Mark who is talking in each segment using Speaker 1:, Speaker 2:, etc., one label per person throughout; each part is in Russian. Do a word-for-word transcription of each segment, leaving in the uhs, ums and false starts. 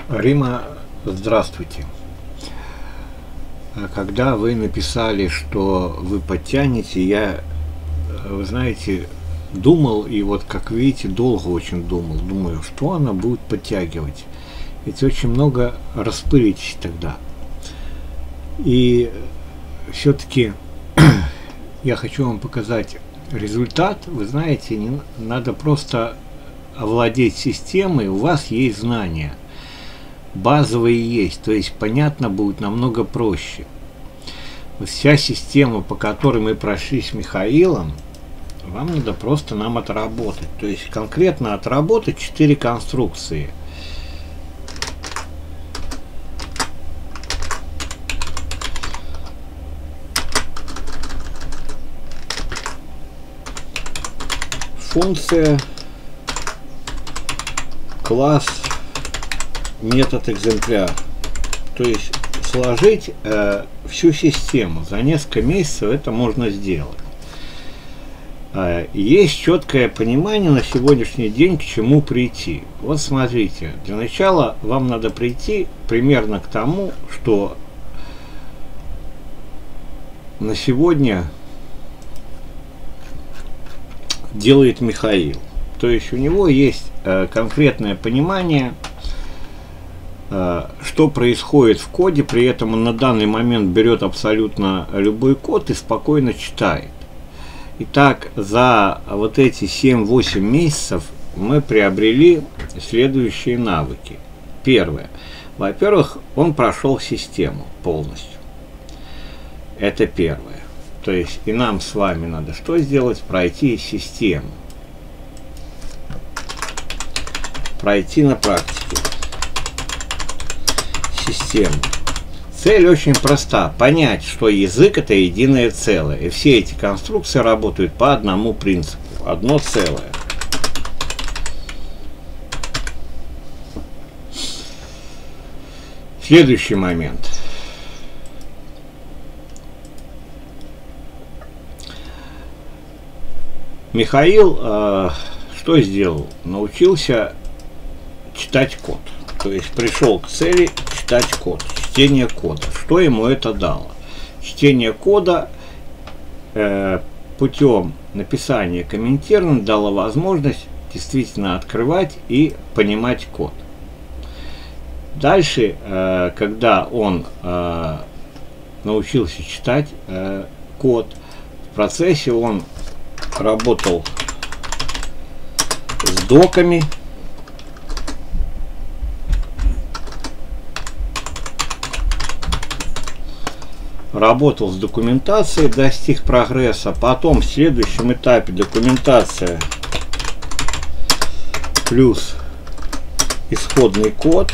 Speaker 1: Рима, здравствуйте. Когда вы написали, что вы подтянете, я, вы знаете, думал, и вот, как видите, долго очень думал. Думаю, что она будет подтягивать. Ведь очень много распылитесь тогда. И все-таки я хочу вам показать результат. Вы знаете, не надо просто овладеть системой, у вас есть знания. Базовые есть, то есть понятно будет намного проще. Вот вся система, по которой мы прошли с Михаилом, вам надо просто нам отработать. То есть конкретно отработать четыре конструкции. Функция, класс, метод, экземпляр. То есть сложить э, всю систему. За несколько месяцев это можно сделать. Э, есть четкое понимание на сегодняшний день, к чему прийти. Вот смотрите, для начала вам надо прийти примерно к тому, что на сегодня делает Михаил. То есть у него есть э, конкретное понимание, что происходит в коде, при этом он на данный момент берет абсолютно любой код и спокойно читает. Итак, за вот эти семь-восемь месяцев мы приобрели следующие навыки. Первое. Во-первых, он прошел систему полностью. Это первое. То есть и нам с вами надо что сделать? Пройти систему. Пройти на практике систему. Цель очень проста. Понять, что язык — это единое целое. И все эти конструкции работают по одному принципу. Одно целое. Следующий момент. Михаил э, что сделал? Научился читать код. То есть пришел к цели читать код, чтение кода. Что ему это дало? Чтение кода э, путем написания комментирования дало возможность действительно открывать и понимать код. Дальше, э, когда он э, научился читать э, код, в процессе он работал с доками, работал с документацией, достиг прогресса. Потом в следующем этапе документация плюс исходный код.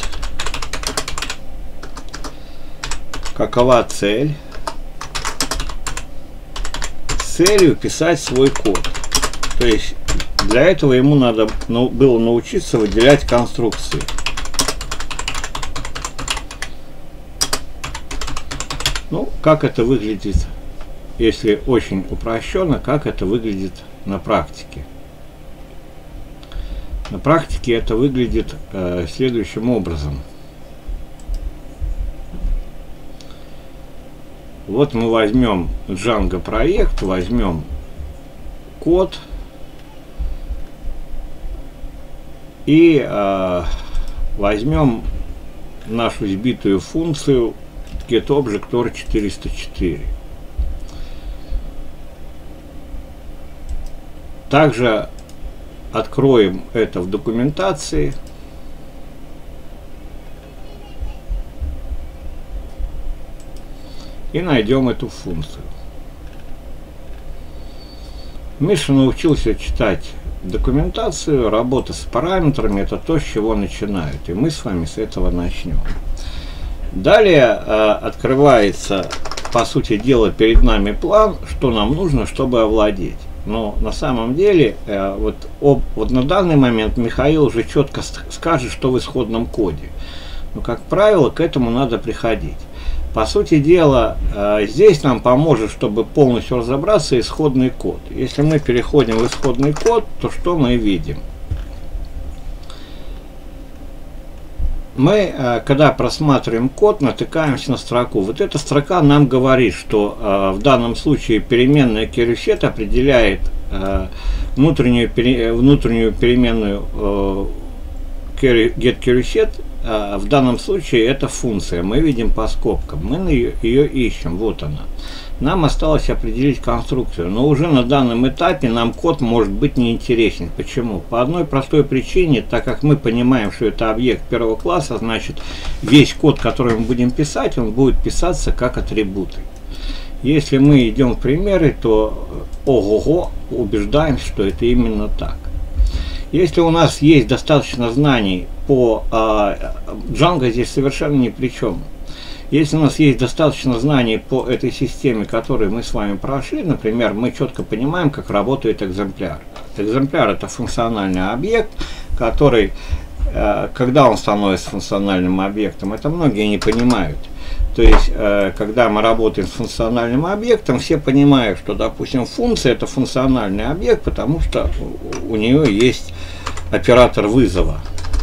Speaker 1: Какова цель? С целью писать свой код. То есть для этого ему надо было научиться выделять конструкции. Ну, как это выглядит, если очень упрощенно, как это выглядит на практике? На практике это выглядит э, следующим образом. Вот мы возьмем Django проект, возьмем код и э, возьмем нашу сбитую функцию getObject четыреста четыре. Также откроем это в документации. И найдем эту функцию. Миша научился читать документацию, работа с параметрами — это то, с чего начинают. И мы с вами с этого начнем. Далее э, открывается, по сути дела, перед нами план, что нам нужно, чтобы овладеть. Но на самом деле, э, вот, об, вот на данный момент Михаил уже четко скажет, что в исходном коде. Но, как правило, к этому надо приходить. По сути дела, э, здесь нам поможет, чтобы полностью разобраться, исходный код. Если мы переходим в исходный код, то что мы видим? мы, когда просматриваем код, натыкаемся на строку. Вот эта строка нам говорит, что в данном случае переменная carryset определяет внутреннюю, внутреннюю переменную getCarryset. В данном случае это функция. Мы видим по скобкам. Мы ее, ее ищем. Вот она. Нам осталось определить конструкцию, но уже на данном этапе нам код может быть неинтересен. Почему? По одной простой причине, так как мы понимаем, что это объект первого класса, значит весь код, который мы будем писать, он будет писаться как атрибуты. Если мы идем в примеры, то ого-го, убеждаемся, что это именно так. Если у нас есть достаточно знаний по а, Django, здесь совершенно ни при чем. Если у нас есть достаточно знаний по этой системе, которую мы с вами прошли, например, мы четко понимаем, как работает экземпляр. Экземпляр – это функциональный объект, который, когда он становится функциональным объектом, это многие не понимают. То есть, когда мы работаем с функциональным объектом, все понимают, что, допустим, функция – это функциональный объект, потому что у нее есть оператор вызова.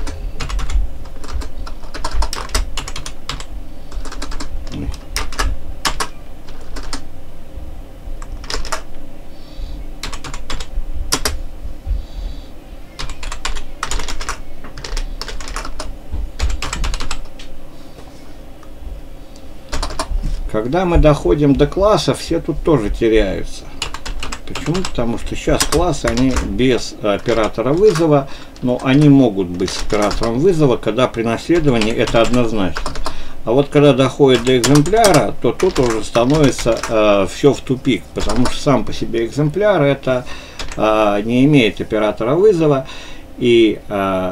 Speaker 1: Когда мы доходим до класса, все тут тоже теряются. Почему? Потому что сейчас классы, они без оператора вызова, но они могут быть с оператором вызова, когда при наследовании это однозначно. А вот когда доходит до экземпляра, то тут уже становится э, все в тупик, потому что сам по себе экземпляр это э, не имеет оператора вызова, и э,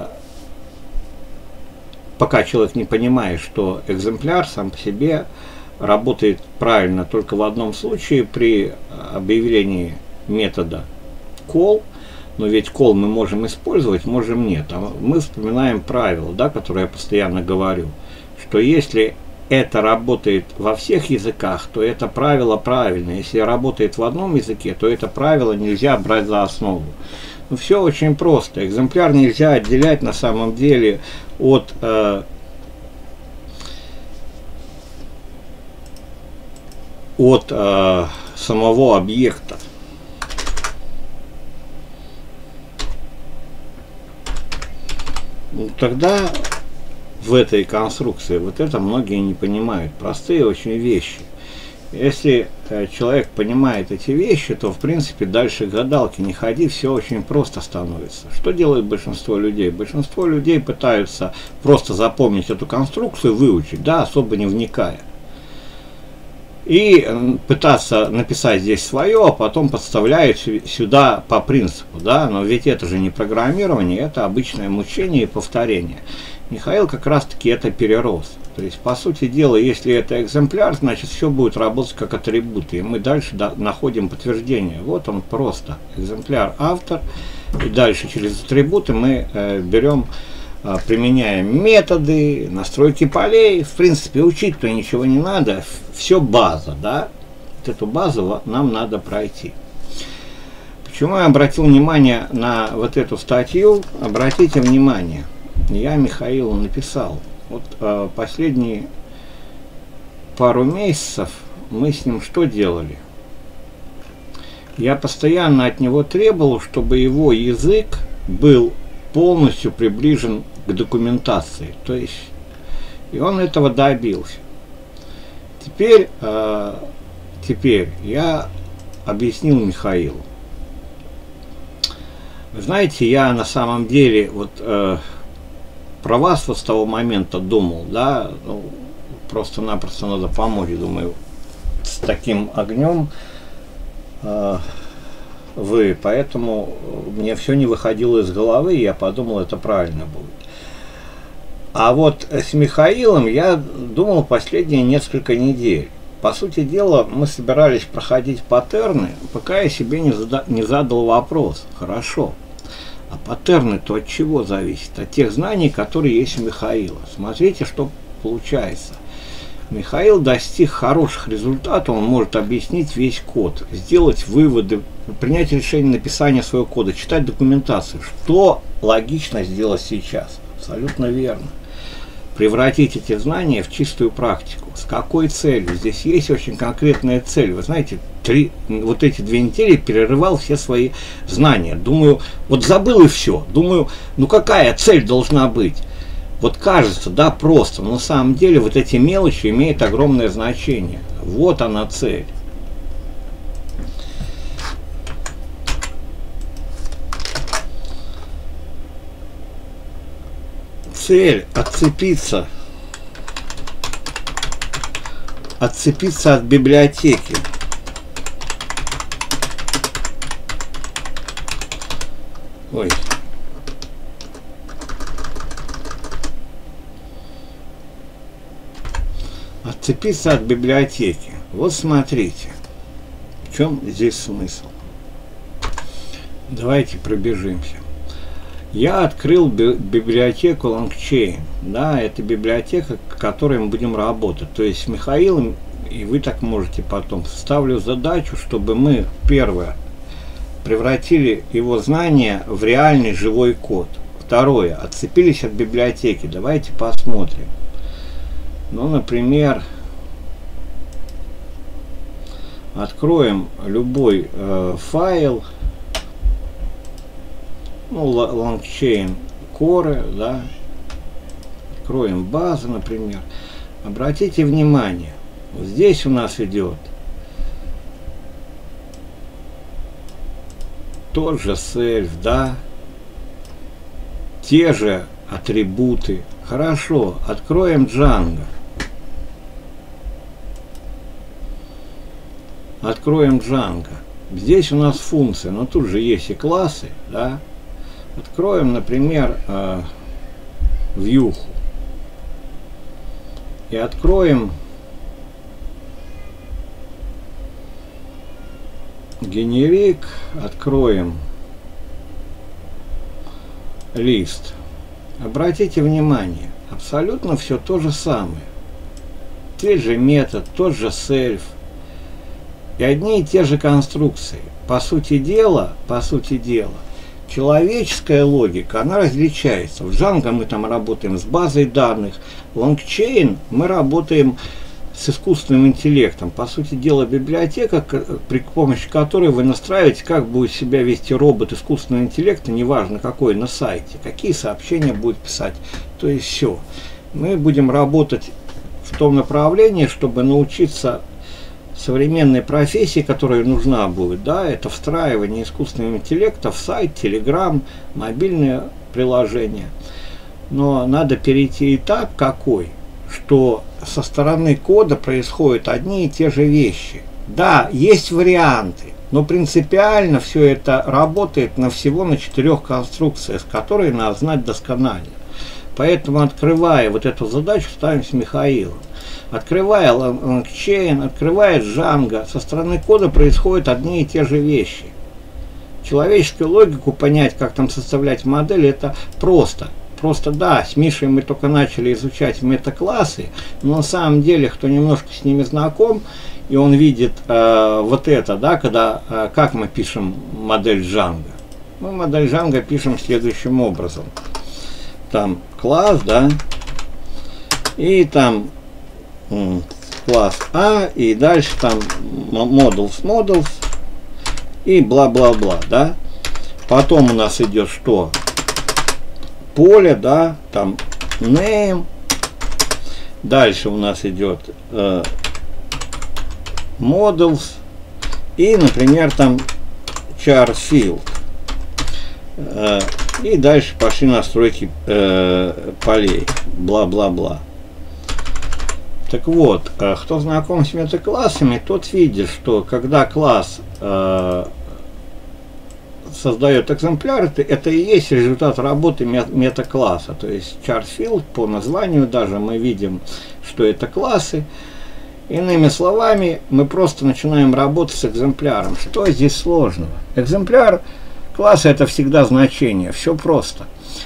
Speaker 1: пока человек не понимает, что экземпляр сам по себе работает правильно только в одном случае при объявлении метода call, но ведь call мы можем использовать, можем нет. А мы вспоминаем правило, да, которое я постоянно говорю, что если это работает во всех языках, то это правило правильно. Если работает в одном языке, то это правило нельзя брать за основу. Ну, все очень просто. Экземпляр нельзя отделять на самом деле от э, от э, самого объекта. Ну, тогда в этой конструкции вот это многие не понимают. Простые очень вещи. Если э, человек понимает эти вещи, то в принципе дальше гадалки не ходи, все очень просто становится. Что делает большинство людей? Большинство людей пытаются просто запомнить эту конструкцию, выучить, да, особо не вникая. И пытаться написать здесь свое, а потом подставляют сюда по принципу, да, но ведь это же не программирование, это обычное мучение и повторение. Михаил как раз таки это перерос. То есть, по сути дела, если это экземпляр, значит все будет работать как атрибуты, и мы дальше да, находим подтверждение. Вот он просто, экземпляр автор, и дальше через атрибуты мы э, берем, применяем методы, настройки полей. В принципе, учить-то ничего не надо, все база, да. Вот эту базу нам надо пройти. Почему я обратил внимание на вот эту статью? Обратите внимание, я Михаилу написал. Вот э, последние пару месяцев мы с ним что делали? Я постоянно от него требовал, чтобы его язык был полностью приближен к документации, то есть, и он этого добился. Теперь, э, теперь я объяснил Михаилу. Вы знаете, я на самом деле вот э, про вас вот с того момента думал, да, ну, просто-напросто надо помочь, думаю, с таким огнем. Э, Вы, поэтому мне все не выходило из головы, и я подумал, это правильно будет. А вот с Михаилом я думал последние несколько недель. По сути дела, мы собирались проходить паттерны, пока я себе не, зада не задал вопрос. Хорошо, а паттерны-то от чего зависят? От тех знаний, которые есть у Михаила. Смотрите, что получается. Михаил достиг хороших результатов, он может объяснить весь код, сделать выводы, принять решение написания своего кода, читать документацию. Что логично сделать сейчас? Абсолютно верно. превратить эти знания в чистую практику. С какой целью? Здесь есть очень конкретная цель. Вы знаете, три, вот эти две недели перерывал все свои знания. Думаю, вот забыл и все. Думаю, ну какая цель должна быть? Вот кажется, да, просто, но на самом деле вот эти мелочи имеют огромное значение. Вот она цель. Цель отцепиться, отцепиться от библиотеки. Ой. Отцепиться от библиотеки. Вот смотрите, в чем здесь смысл. Давайте пробежимся. Я открыл би библиотеку LangChain. Да, это библиотека, к которой мы будем работать. То есть с Михаилом, и вы так можете потом, ставлю задачу, чтобы мы, первое, превратили его знания в реальный живой код. Второе, отцепились от библиотеки. Давайте посмотрим. Ну, например, откроем любой э, файл. Ну, LangChain Core, да, откроем базу, например. Обратите внимание, вот здесь у нас идет тот же self, да, те же атрибуты. Хорошо, откроем Django. Откроем Django. Здесь у нас функция, но тут же есть и классы, да. Откроем, например, э, вьюху. И откроем генерик, откроем лист. Обратите внимание, абсолютно все то же самое. Тот же метод, тот же self. И одни и те же конструкции. По сути дела, по сути дела, человеческая логика, она различается. В Django мы там работаем с базой данных, в LangChain мы работаем с искусственным интеллектом. По сути дела, библиотека, при помощи которой вы настраиваете, как будет себя вести робот искусственного интеллекта, неважно какой, на сайте, какие сообщения будет писать. То есть все. Мы будем работать в том направлении, чтобы научиться современной профессии, которая нужна будет, да, это встраивание искусственного интеллекта в сайт, Telegram, мобильное приложение. Но надо перейти этап какой, что со стороны кода происходят одни и те же вещи. Да, есть варианты, но принципиально все это работает на всего на четырех конструкциях, которые надо знать досконально. Поэтому, открывая вот эту задачу, ставим с Михаилом. Открывая LangChain, открывая Django, со стороны кода происходят одни и те же вещи. Человеческую логику понять, как там составлять модель, это просто. Просто да, с Мишей мы только начали изучать метаклассы, но на самом деле, кто немножко с ними знаком, и он видит э, вот это, да, когда, э, как мы пишем модель Django. Мы модель Django пишем следующим образом. Там класс, да, и там м, класс А, и дальше там models, models, и бла-бла-бла, да. Потом у нас идет что? Поле, да, там name. Дальше у нас идет э, models, и, например, там char field. Э, И дальше пошли настройки э, полей, бла-бла-бла. Так вот, э, кто знаком с метаклассами, тот видит, что когда класс э, создает экземпляр, это, это и есть результат работы метакласса. То есть char-field, по названию даже мы видим, что это классы. Иными словами, мы просто начинаем работать с экземпляром. Что здесь сложного? Экземпляр класса — это всегда значение, все просто.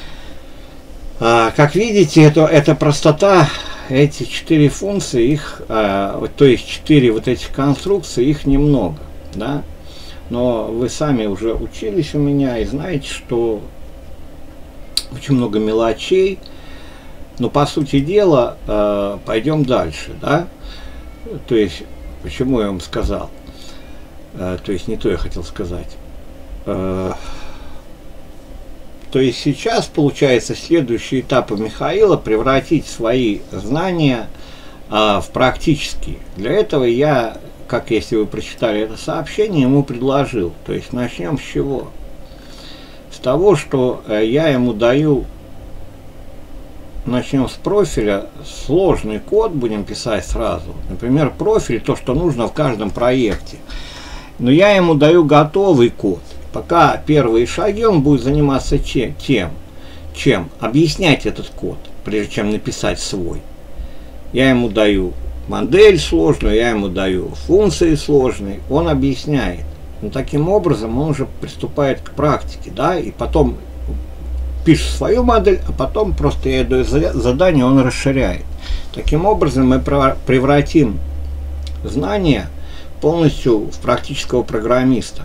Speaker 1: А, как видите, это, это простота, эти четыре функции, их, а, то есть четыре вот этих конструкций, их немного, да? Но вы сами уже учились у меня и знаете, что очень много мелочей, Но по сути дела, э, пойдем дальше, да? То есть, почему я вам сказал? Э, то есть, не то я хотел сказать. Э, то есть, сейчас, получается, следующий этап у Михаила превратить свои знания э, в практические. Для этого я, как если вы прочитали это сообщение, ему предложил. То есть, начнем с чего? С того, что э, я ему даю... Начнем с профиля. Сложный код будем писать сразу. Например, профиль, то, что нужно в каждом проекте. Но я ему даю готовый код. Пока первые шаги он будет заниматься чем? Тем, чем объяснять этот код, прежде чем написать свой. Я ему даю модель сложную, я ему даю функции сложные, он объясняет. Но таким образом он уже приступает к практике, да, и потом пишет свою модель, а потом просто я даю задание, он расширяет. Таким образом мы превратим знания полностью в практического программиста.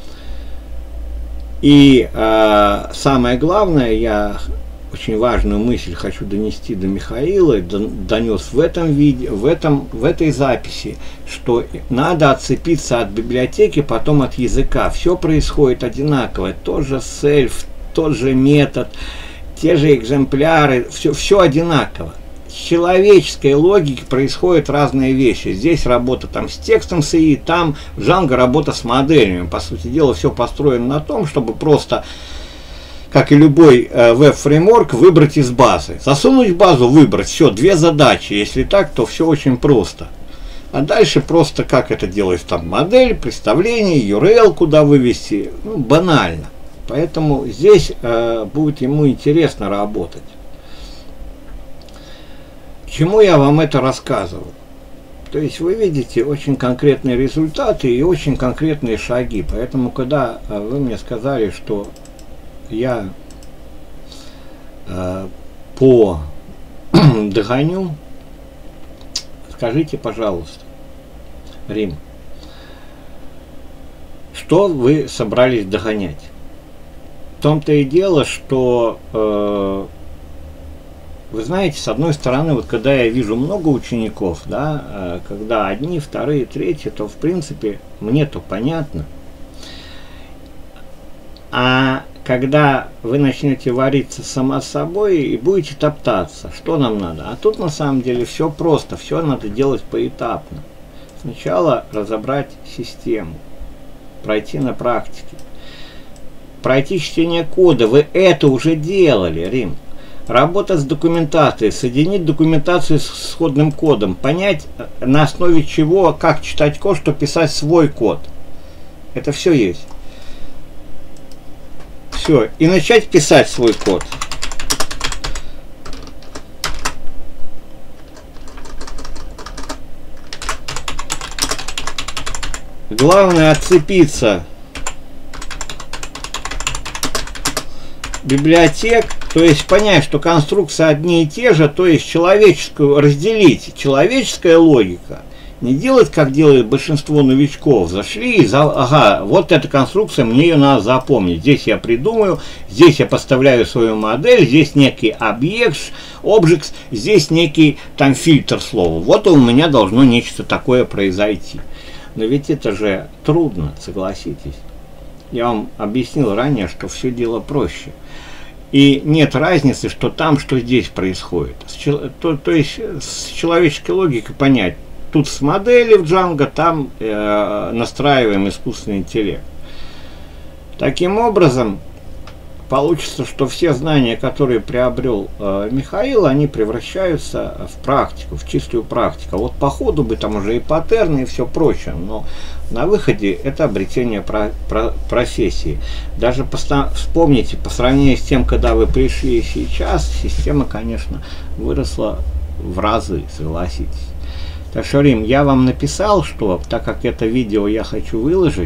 Speaker 1: И э, самое главное, я очень важную мысль хочу донести до Михаила, донес в этом видео, в, этом, в этой записи, что надо отцепиться от библиотеки, потом от языка. Все происходит одинаково, тот же селф, тот же метод, те же экземпляры, все, все одинаково. С человеческой логикой происходят разные вещи. Здесь работа там с текстом с ИИ, там в Django работа с моделями. По сути дела, все построено на том, чтобы просто, как и любой э, веб-фреймворк, выбрать из базы. Засунуть в базу, выбрать. Все, две задачи. Если так, то все очень просто. А дальше просто как это делается, там модель, представление, ю ар эл куда вывести. Ну, банально. Поэтому здесь э, будет ему интересно работать. К чему я вам это рассказываю? То есть вы видите очень конкретные результаты и очень конкретные шаги. Поэтому, когда э, вы мне сказали, что я э, по догоню, скажите, пожалуйста, Рим, что вы собрались догонять? В том-то и дело, что, э, вы знаете, с одной стороны, вот когда я вижу много учеников, да, э, когда одни, вторые, третьи, то, в принципе, мне-то понятно. А когда вы начнете вариться сама собой и будете топтаться, что нам надо? А тут, на самом деле, все просто, все надо делать поэтапно. Сначала разобрать систему, пройти на практике. Пройти чтение кода, вы это уже делали, Рим. Работа с документацией, соединить документацию с исходным кодом, понять, на основе чего, как читать код, чтобы писать свой код. Это все есть. Все. И начать писать свой код. Главное отцепиться библиотек, то есть понять, что конструкции одни и те же, то есть человеческую разделить, человеческая логика, не делать, как делает большинство новичков, зашли и, за, ага, вот эта конструкция, мне ее надо запомнить, здесь я придумаю, здесь я поставляю свою модель, здесь некий объект, objects, здесь некий там фильтр слова, вот у меня должно нечто такое произойти. Но ведь это же трудно, согласитесь. Я вам объяснил ранее, что все дело проще. И нет разницы, что там, что здесь происходит. То, то есть с человеческой логикой понять. Тут с модели в Django, там э, настраиваем искусственный интеллект. Таким образом, получится, что все знания, которые приобрел э, Михаил, они превращаются в практику, в чистую практику. Вот по ходу бы там уже и паттерны, и все прочее, но на выходе это обретение про, про, профессии. Даже по, вспомните, по сравнению с тем, когда вы пришли сейчас, система, конечно, выросла в разы, согласитесь. Так что, Рим, я вам написал, что так как это видео я хочу выложить,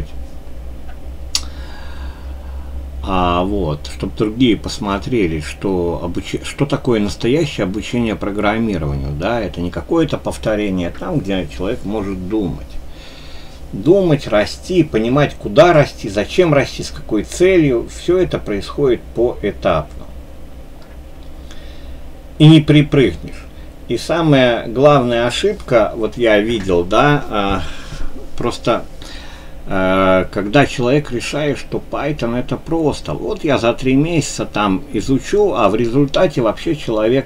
Speaker 1: а вот, чтобы другие посмотрели, что, обуч... что такое настоящее обучение программированию, да, это не какое-то повторение там, где человек может думать. Думать, расти, понимать, куда расти, зачем расти, с какой целью, все это происходит поэтапно. и не припрыгнешь. И самая главная ошибка, вот я видел, да, просто когда человек решает, что Python это просто, вот я за три месяца там изучу, а в результате вообще человек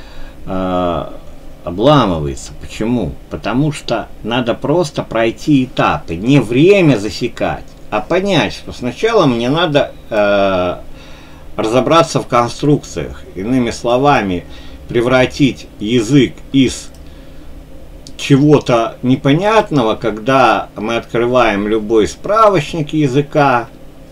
Speaker 1: обламывается. Почему? Потому что надо просто пройти этапы, не время засекать, а понять, что сначала мне надо э, разобраться в конструкциях, иными словами, превратить язык из чего-то непонятного, когда мы открываем любой справочник языка.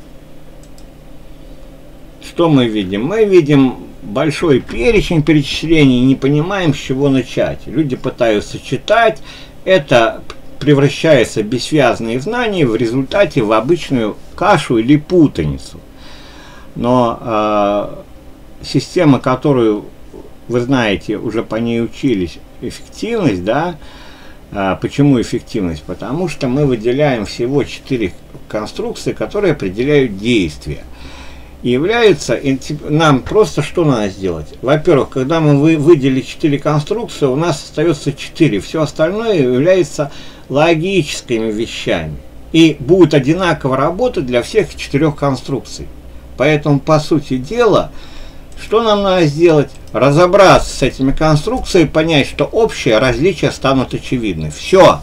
Speaker 1: Что мы видим? Мы видим большой перечень перечислений, не понимаем, с чего начать. Люди пытаются читать, это превращается в бессвязные знания, в результате в обычную кашу или путаницу. Но э, система, которую вы знаете, уже по ней учились, эффективность, да, э, почему эффективность? Потому что мы выделяем всего четыре конструкции, которые определяют действия. И являются, нам просто что надо сделать? Во-первых, когда мы вы, выделили четыре конструкции, у нас остается четыре. Все остальное является логическими вещами. И будет одинаково работать для всех четырех конструкций. Поэтому, по сути дела, что нам надо сделать? Разобраться с этими конструкциями, понять, что общие различия станут очевидны. Все.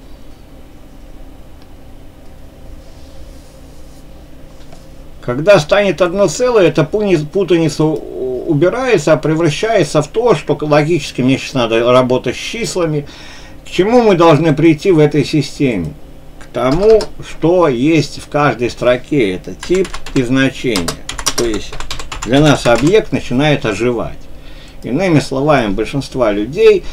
Speaker 1: Когда станет одно целое, эта путаница убирается, а превращается в то, что логически мне сейчас надо работать с числами. К чему мы должны прийти в этой системе? К тому, что есть в каждой строке. Это тип и значение. То есть для нас объект начинает оживать. Иными словами, большинства людей,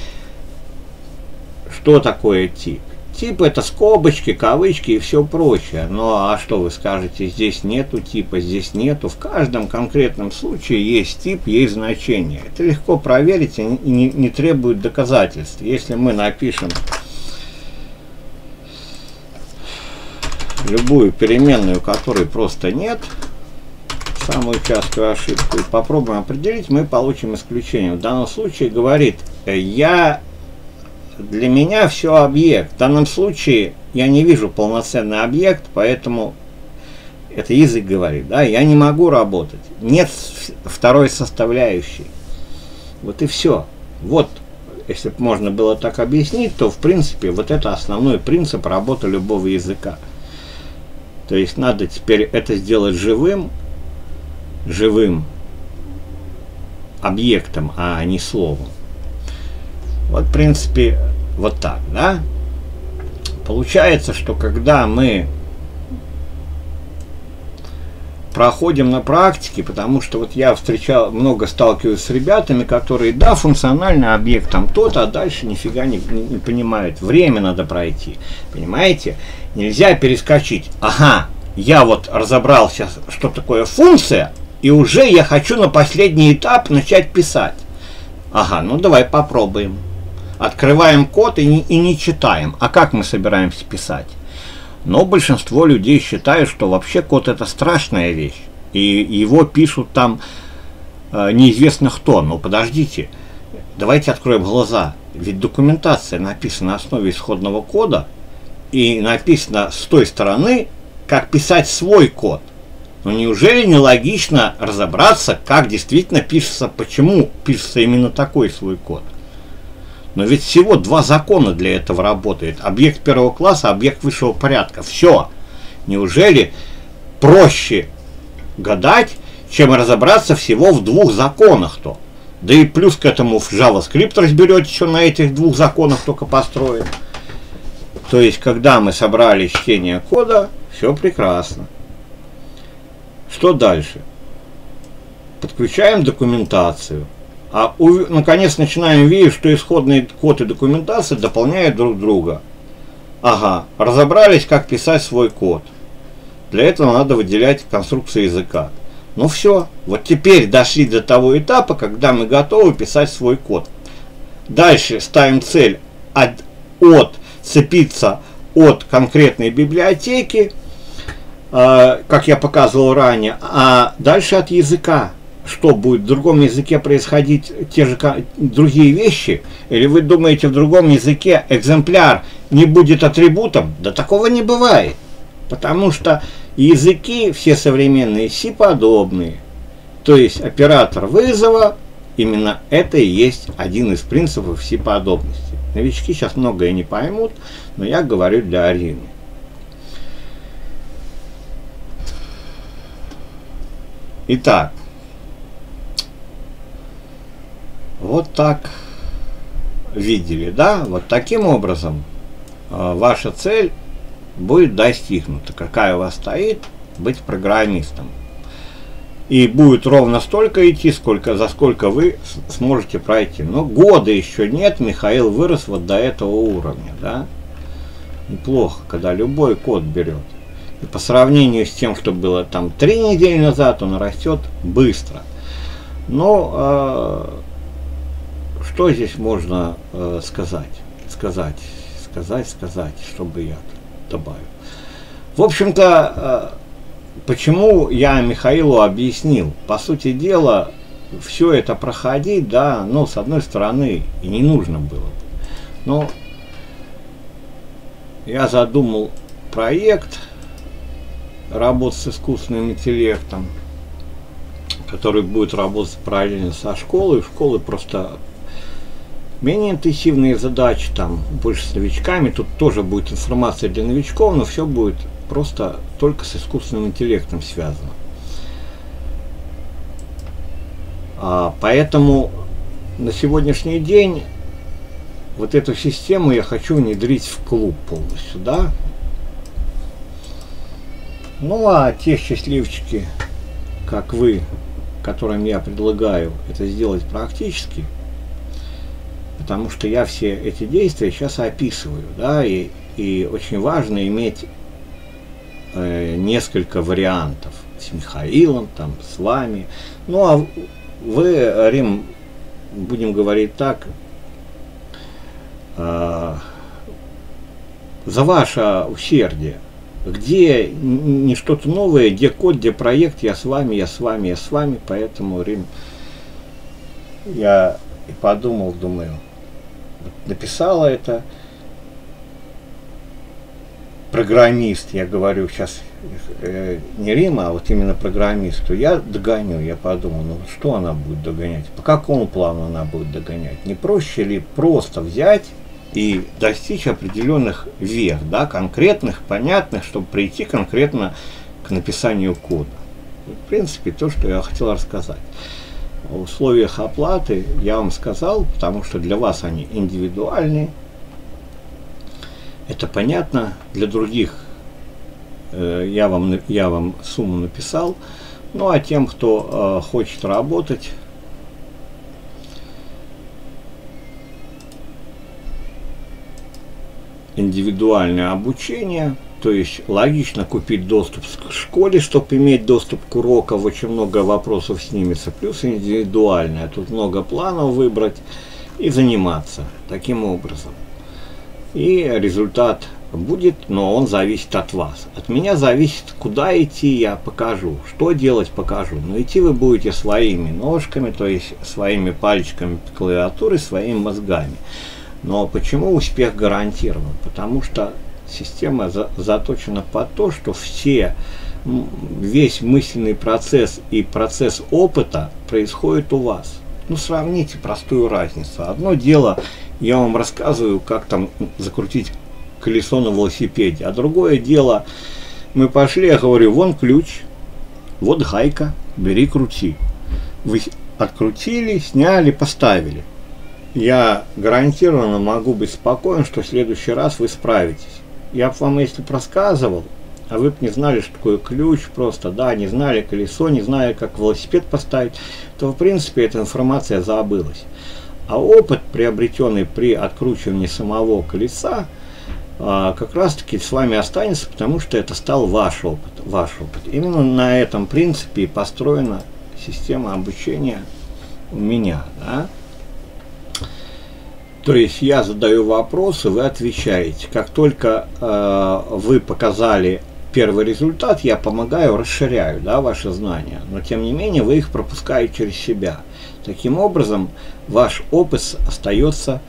Speaker 1: что такое тип? Тип это скобочки, кавычки и все прочее. Ну а что вы скажете, здесь нету типа, здесь нету. В каждом конкретном случае есть тип, есть значение. Это легко проверить и не, не требует доказательств. Если мы напишем любую переменную, которой просто нет, самую частую ошибку, и попробуем определить, мы получим исключение. В данном случае говорит, я... Для меня все объект. В данном случае я не вижу полноценный объект, поэтому это язык говорит, да, я не могу работать. Нет второй составляющей. Вот и все. Вот, если бы можно было так объяснить, то в принципе вот это основной принцип работы любого языка. То есть надо теперь это сделать живым, живым объектом, а не словом. Вот, в принципе, вот так, да? Получается, что когда мы проходим на практике, потому что вот я встречал, много сталкиваюсь с ребятами, которые, да, функциональный объект там тот, а дальше нифига не, не, не понимают. Время надо пройти, понимаете? Нельзя перескочить. Ага, я вот разобрал сейчас, что такое функция, и уже я хочу на последний этап начать писать. Ага, ну давай попробуем. Открываем код и не, и не читаем. А как мы собираемся писать? Но большинство людей считают, что вообще код это страшная вещь. И его пишут там э, неизвестно кто. Но подождите, давайте откроем глаза. Ведь документация написана на основе исходного кода. И написано с той стороны, как писать свой код. Но неужели не логично разобраться, как действительно пишется, почему пишется именно такой свой код? Но ведь всего два закона для этого работает. Объект первого класса, объект высшего порядка. Все. Неужели проще гадать, чем разобраться всего в двух законах-то? Да и плюс к этому в JavaScript разберете, что на этих двух законах только построен. То есть, когда мы собрали чтение кода, все прекрасно. Что дальше? Подключаем документацию. А у, наконец начинаем видеть, что исходный код и документация дополняют друг друга. Ага, разобрались, как писать свой код. Для этого надо выделять конструкции языка. Ну все, вот теперь дошли до того этапа, когда мы готовы писать свой код. Дальше ставим цель от, отцепиться от конкретной библиотеки, э, как я показывал ранее, а дальше от языка. что будет в другом языке происходить те же другие вещи? Или вы думаете, в другом языке экземпляр не будет атрибутом? Да такого не бывает. Потому что языки все современные си-подобные. То есть оператор вызова, именно это и есть один из принципов си-подобности. Новички сейчас многое не поймут, но я говорю для Арины. Итак, вот так видели, да? Вот таким образом э, ваша цель будет достигнута. Какая у вас стоит? Быть программистом. И будет ровно столько идти, сколько, за сколько вы сможете пройти. Но года еще нет, Михаил вырос вот до этого уровня, да? Неплохо, когда любой код берет. И по сравнению с тем, что было там три недели назад, он растет быстро. Но э, что здесь можно э, сказать? Сказать, сказать, сказать, чтобы я добавил. В общем-то, э, почему я Михаилу объяснил? По сути дела, все это проходить, да, ну, с одной стороны, и не нужно было. Но я задумал проект работать с искусственным интеллектом, который будет работать параллельно со школой. У школы просто менее интенсивные задачи, там больше с новичками. Тут тоже будет информация для новичков, но все будет просто только с искусственным интеллектом связано. А, поэтому на сегодняшний день вот эту систему я хочу внедрить в клуб полностью, да. Ну а те счастливчики, как вы, которым я предлагаю это сделать практически, потому что я все эти действия сейчас описываю, да, и, и очень важно иметь э, несколько вариантов с Михаилом, там, с вами. Ну а вы, Рим, будем говорить так, э, за ваше усердие. Где не что-то новое, где код, где проект, я с вами, я с вами, я с вами, поэтому, Рим, я и подумал, думаю, написала это программист, я говорю сейчас э, не Рим, а вот именно программисту, я догоню, я подумал, ну что она будет догонять, по какому плану она будет догонять, не проще ли просто взять и достичь определенных вех, да, конкретных, понятных, чтобы прийти конкретно к написанию кода. В принципе, то, что я хотел рассказать. О условиях оплаты я вам сказал, потому что для вас они индивидуальные. Это понятно. Для других э, я, вам, я вам сумму написал. Ну а тем, кто э, хочет работать, индивидуальное обучение, то есть логично купить доступ к школе, чтобы иметь доступ к урокам, очень много вопросов снимется, плюс индивидуальное, тут много планов выбрать и заниматься таким образом. И результат будет, но он зависит от вас. От меня зависит, куда идти, я покажу, что делать, покажу. Но идти вы будете своими ножками, то есть своими пальчиками клавиатуры, своими мозгами. Но почему успех гарантирован? Потому что система за, заточена под то, что все, весь мысленный процесс и процесс опыта происходит у вас. Ну, сравните простую разницу. Одно дело, я вам рассказываю, как там закрутить колесо на велосипеде, а другое дело, мы пошли, я говорю, вон ключ, вот гайка, бери, крути. Вы открутили, сняли, поставили. Я гарантированно могу быть спокоен, что в следующий раз вы справитесь. Я бы вам, если бы рассказывал, а вы бы не знали, что такое ключ, просто, да, не знали колесо, не знали, как велосипед поставить, то, в принципе, эта информация забылась. А опыт, приобретенный при откручивании самого колеса, как раз-таки с вами останется, потому что это стал ваш опыт, ваш опыт. Именно на этом принципе и построена система обучения у меня, да. То есть я задаю вопросы, вы отвечаете. Как только э, вы показали первый результат, я помогаю, расширяю, да, ваши знания, но тем не менее вы их пропускаете через себя. Таким образом, ваш опыт остается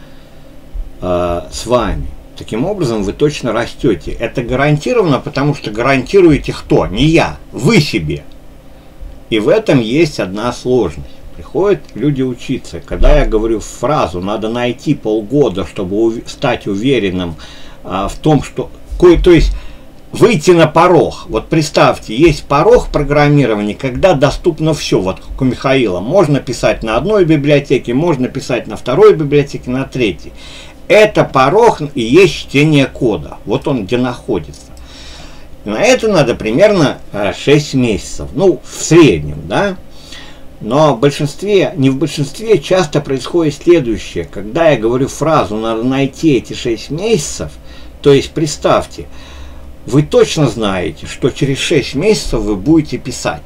Speaker 1: э, с вами. Таким образом, вы точно растете. Это гарантированно, потому что гарантируете кто? Не я, вы себе. И в этом есть одна сложность. Приходят люди учиться. Когда я говорю фразу, надо найти полгода, чтобы стать уверенным а, в том, что... То есть, выйти на порог. Вот представьте, есть порог программирования, когда доступно все. Вот как у Михаила. Можно писать на одной библиотеке, можно писать на второй библиотеке, на третьей. Это порог и есть чтение кода. Вот он где находится. На это надо примерно шесть месяцев. Ну, в среднем, да. Но в большинстве, не в большинстве, часто происходит следующее. Когда я говорю фразу «надо найти эти шесть месяцев», то есть представьте, вы точно знаете, что через шесть месяцев вы будете писать.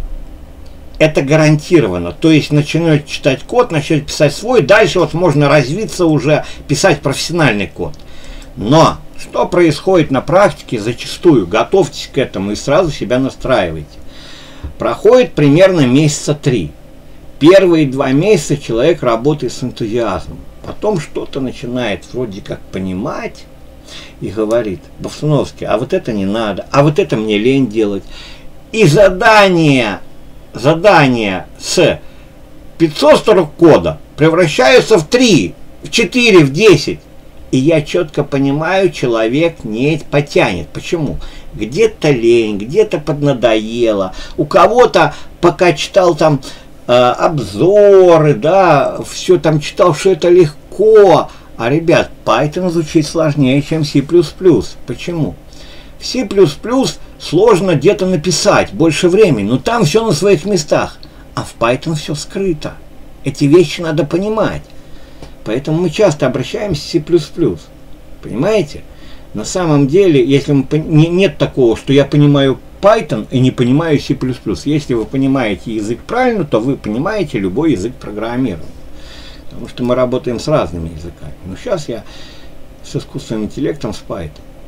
Speaker 1: Это гарантированно. То есть начнете читать код, начнете писать свой, дальше вот можно развиться уже, писать профессиональный код. Но что происходит на практике зачастую? Готовьтесь к этому и сразу себя настраивайте. Проходит примерно месяца три. Первые два месяца человек работает с энтузиазмом. Потом что-то начинает вроде как понимать и говорит: Бовсуновский, а вот это не надо, а вот это мне лень делать. И задание, задание с пятьсот строк кода превращаются в три, в четыре, в десять. И я четко понимаю, человек не потянет. Почему? Где-то лень, где-то поднадоело. У кого-то, пока читал там э, обзоры, да, все там читал, что это легко. А, ребят, Python звучит сложнее, чем C++. Почему? В C++ сложно где-то написать больше времени, но там все на своих местах. А в Python все скрыто. Эти вещи надо понимать. Поэтому мы часто обращаемся к C++. Понимаете? На самом деле, если мы, не, нет такого, что я понимаю Python и не понимаю C++. Если вы понимаете язык правильно, то вы понимаете любой язык программирования. Потому что мы работаем с разными языками. Но сейчас я с искусственным интеллектом, с Python.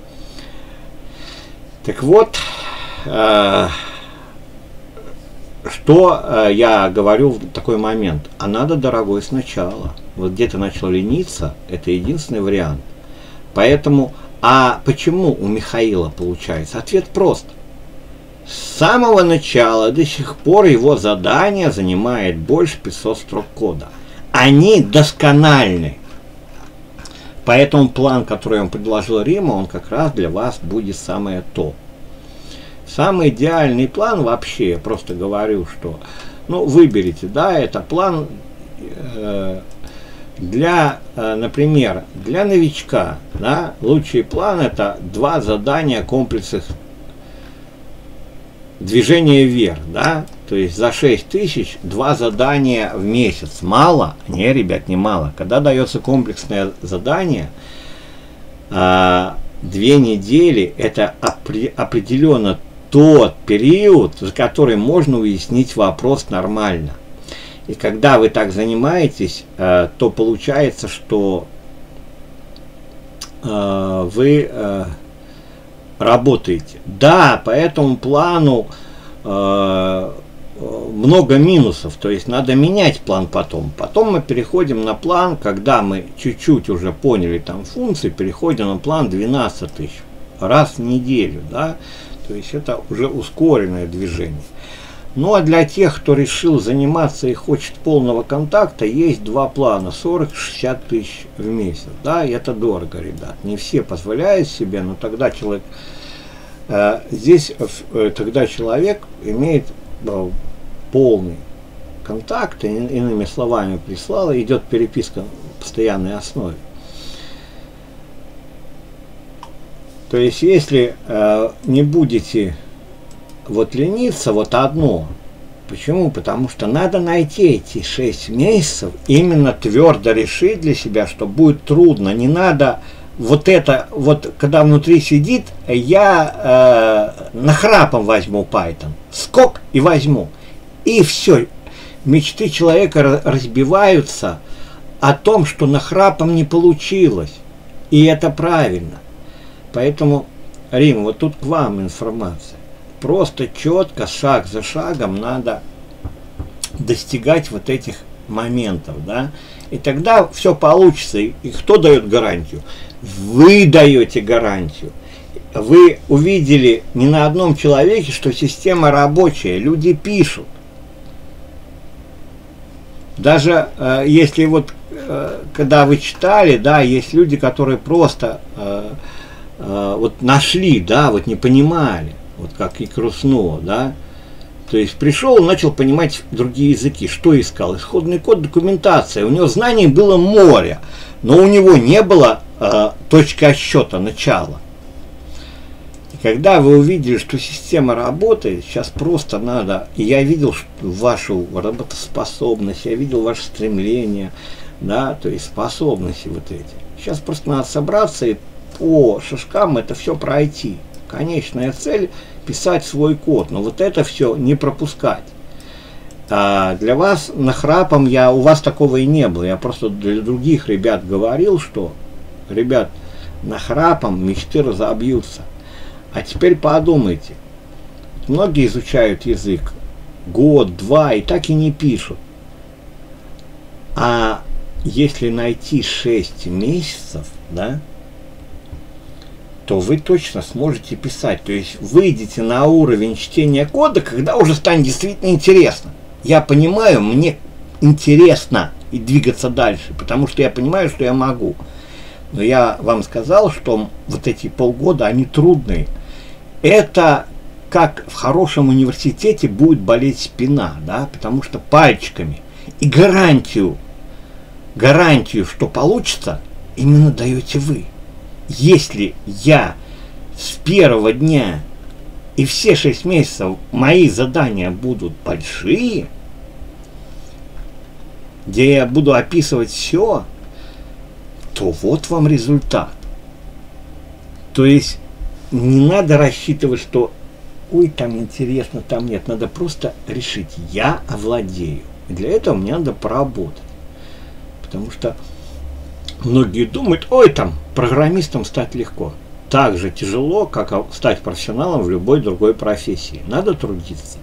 Speaker 1: Так вот, э, что э, я говорю в такой момент? А надо, дорогой, сначала. Вот где ты начал лениться, это единственный вариант. Поэтому, а почему у Михаила получается? Ответ прост. С самого начала до сих пор его задание занимает больше пятисот строк кода. Они доскональны. Поэтому план, который он предложил Рима, он как раз для вас будет самое то. Самый идеальный план вообще, я просто говорю, что, ну, выберите, да, это план э, для, э, например, для новичка, да, лучший план это два задания комплексных движения вверх, да, то есть за шесть тысяч два задания в месяц. Мало? Не, ребят, не мало. Когда дается комплексное задание, э, две недели это опре- определенно тот период, за который можно уяснить вопрос нормально. И когда вы так занимаетесь, э, то получается, что э, вы э, работаете. Да, по этому плану э, много минусов, то есть надо менять план потом. Потом мы переходим на план, когда мы чуть-чуть уже поняли там функции, переходим на план двенадцать тысяч раз в неделю, да. То есть это уже ускоренное движение. Ну а для тех, кто решил заниматься и хочет полного контакта, есть два плана: сорок-шестьдесят тысяч в месяц. Да, и это дорого, ребят. Не все позволяют себе, но тогда человек, э, здесь, э, тогда человек имеет э, полный контакт, и, иными словами, прислал, идет переписка на постоянной основе. То есть, если э, не будете вот лениться, вот одно. Почему? Потому что надо найти эти шесть месяцев, именно твердо решить для себя, что будет трудно. Не надо вот это, вот когда внутри сидит, я э, нахрапом возьму Python. Скок и возьму. И все. Мечты человека разбиваются о том, что нахрапом не получилось. И это правильно. Поэтому Рим, вот тут к вам информация. Просто четко, шаг за шагом надо достигать вот этих моментов, да, и тогда все получится. И кто дает гарантию? Вы даете гарантию. Вы увидели не на одном человеке, что система рабочая, люди пишут. Даже э, если вот, э, когда вы читали, да, есть люди, которые просто э, э, вот нашли, да, вот не понимали, вот как и Круснуло, да, то есть пришел, начал понимать другие языки. Что искал? Исходный код, документация. У него знаний было море, но у него не было э, точки отсчета, начала. И когда вы увидели, что система работает, сейчас просто надо, и я видел вашу работоспособность, я видел ваше стремление, да, то есть способности вот эти. Сейчас просто надо собраться и по шажкам это все пройти. Конечная цель – писать свой код, но вот это все не пропускать. А для вас нахрапом я, у вас такого и не было. Я просто для других ребят говорил, что, ребят, нахрапом мечты разобьются. А теперь подумайте, многие изучают язык год, два и так и не пишут. А если найти шесть месяцев, да, то вы точно сможете писать. То есть выйдете на уровень чтения кода, когда уже станет действительно интересно. Я понимаю, мне интересно и двигаться дальше, потому что я понимаю, что я могу. Но я вам сказал, что вот эти полгода, они трудные. Это как в хорошем университете будет болеть спина, да, потому что пальчиками. И гарантию, гарантию, что получится, именно даете вы. Если я с первого дня и все шесть месяцев мои задания будут большие, где я буду описывать все, то вот вам результат. То есть не надо рассчитывать, что ой, там интересно, там нет. Надо просто решить, я овладею. И для этого мне надо поработать. Потому что многие думают, ой, там, программистом стать легко. Так же тяжело, как стать профессионалом в любой другой профессии. Надо трудиться.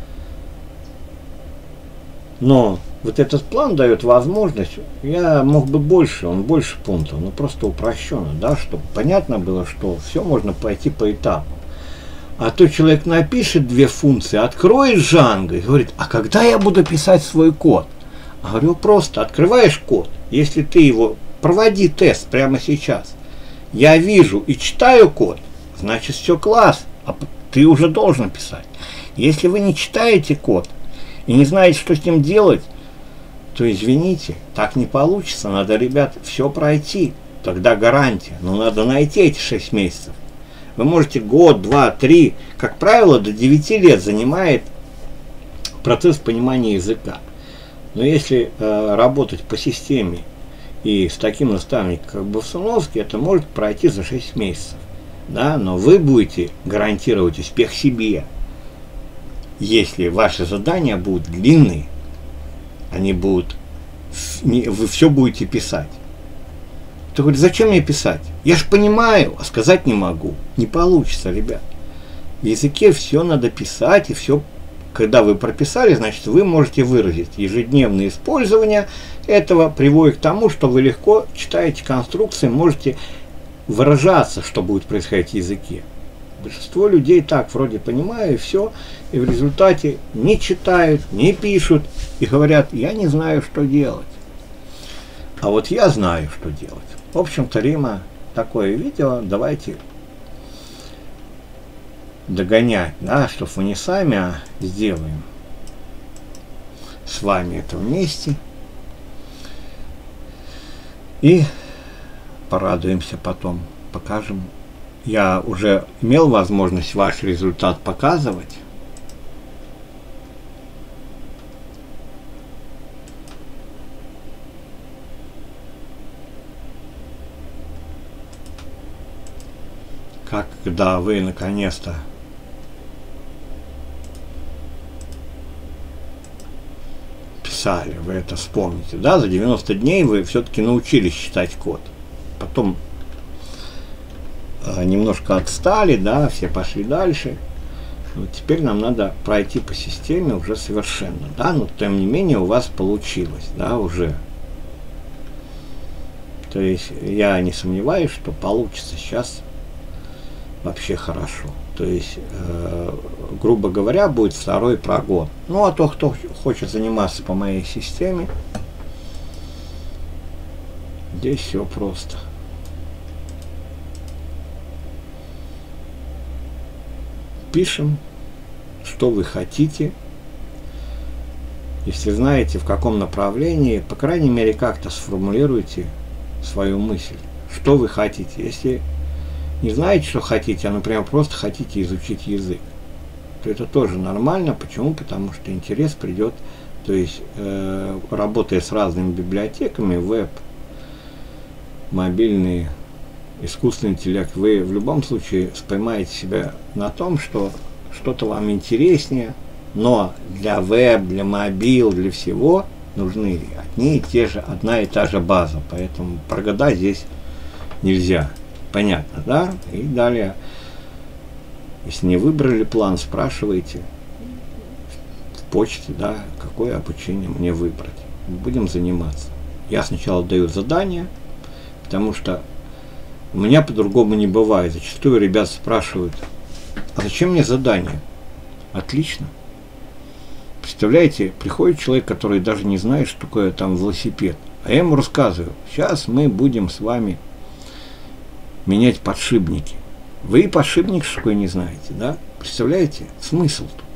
Speaker 1: Но вот этот план дает возможность, я мог бы больше, он больше пунктов, но просто упрощенно, да, чтобы понятно было, что все можно пойти по этапам. А то человек напишет две функции, откроет Django и говорит, а когда я буду писать свой код? А говорю, просто открываешь код, если ты его, проводи тест прямо сейчас. Я вижу и читаю код, значит все класс, а ты уже должен писать. Если вы не читаете код и не знаете, что с ним делать, то извините, так не получится, надо, ребят, все пройти, тогда гарантия, но надо найти эти шесть месяцев. Вы можете год, два, три, как правило, до девяти лет занимает процесс понимания языка. Но если э, работать по системе и с таким наставником, как Бовсуновский, это может пройти за шесть месяцев. Да? Но вы будете гарантировать успех себе, если ваши задания будут длинные, они будут, вы все будете писать. Ты говоришь, зачем мне писать? Я же понимаю, а сказать не могу. Не получится, ребят. В языке все надо писать, и все, когда вы прописали, значит, вы можете выразить. Ежедневное использование этого приводит к тому, что вы легко читаете конструкции, можете выражаться, что будет происходить в языке. Большинство людей так вроде понимают, и все, и в результате не читают, не пишут, и говорят, я не знаю, что делать. А вот я знаю, что делать. В общем-то, Рима, такое видео, давайте догонять, да, чтобы мы не сами, а сделаем с вами это вместе. И порадуемся потом, покажем. Я уже имел возможность ваш результат показывать. Как когда вы наконец-то писали, вы это вспомните, да, за девяносто дней вы все-таки научились читать код. Потом немножко отстали, да, все пошли дальше. Вот теперь нам надо пройти по системе уже совершенно, да, но тем не менее у вас получилось, да, уже. То есть я не сомневаюсь, что получится сейчас вообще хорошо. То есть, э, грубо говоря, будет второй прогон. Ну, а то, кто хочет заниматься по моей системе, здесь все просто. Пишем, что вы хотите. Если знаете, в каком направлении, по крайней мере, как-то сформулируйте свою мысль. Что вы хотите. Если не знаете, что хотите, а, например, просто хотите изучить язык, то это тоже нормально. Почему? Потому что интерес придет, то есть, э, работая с разными библиотеками, веб, мобильные, искусственный интеллект, вы в любом случае поймаете себя на том, что что-то вам интереснее, но для веб, для мобил, для всего нужны одни и те же, одна и та же база, поэтому прогадать здесь нельзя. Понятно, да? И далее, если не выбрали план, спрашивайте в почте, да, какое обучение мне выбрать. Будем заниматься. Я сначала даю задание, потому что у меня по-другому не бывает. Зачастую ребят спрашивают, а зачем мне задание? Отлично. Представляете, приходит человек, который даже не знает, что такое там велосипед. А я ему рассказываю, сейчас мы будем с вами менять подшипники. Вы и подшипник такой не знаете, да? Представляете? Смысл тут.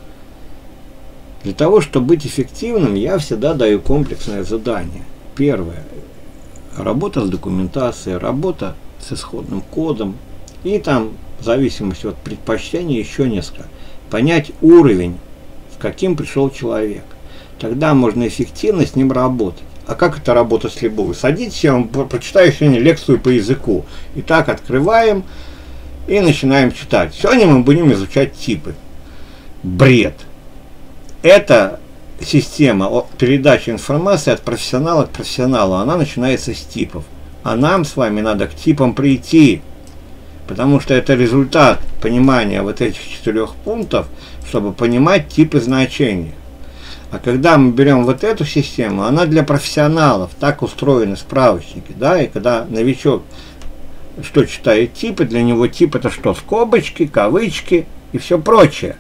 Speaker 1: Для того, чтобы быть эффективным, я всегда даю комплексное задание. Первое. Работа с документацией, работа с исходным кодом. И там, в зависимости от предпочтений, еще несколько. Понять уровень, с каким пришел человек. Тогда можно эффективно с ним работать. А как это работа с любовью? Садитесь, я вам прочитаю сегодня лекцию по языку. Итак, открываем и начинаем читать. Сегодня мы будем изучать типы. Бред. Это система передачи информации от профессионала к профессионалу. Она начинается с типов. А нам с вами надо к типам прийти. Потому что это результат понимания вот этих четырех пунктов, чтобы понимать типы значения. А когда мы берем вот эту систему, она для профессионалов, так устроены справочники, да, и когда новичок что читает типы, для него тип это что? Скобочки, кавычки и все прочее.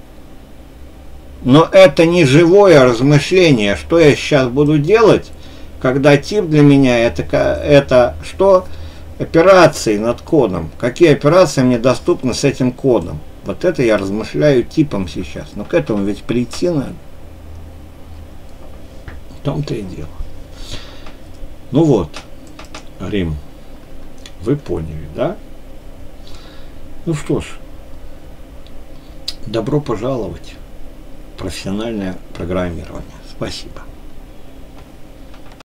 Speaker 1: Но это не живое размышление, что я сейчас буду делать, когда тип для меня это, это что? Операции над кодом. Какие операции мне доступны с этим кодом? Вот это я размышляю типом сейчас. Но к этому ведь прийти надо. В том-то и дело. Ну вот, Рим, вы поняли, да? Ну что ж, добро пожаловать в профессиональное программирование. Спасибо.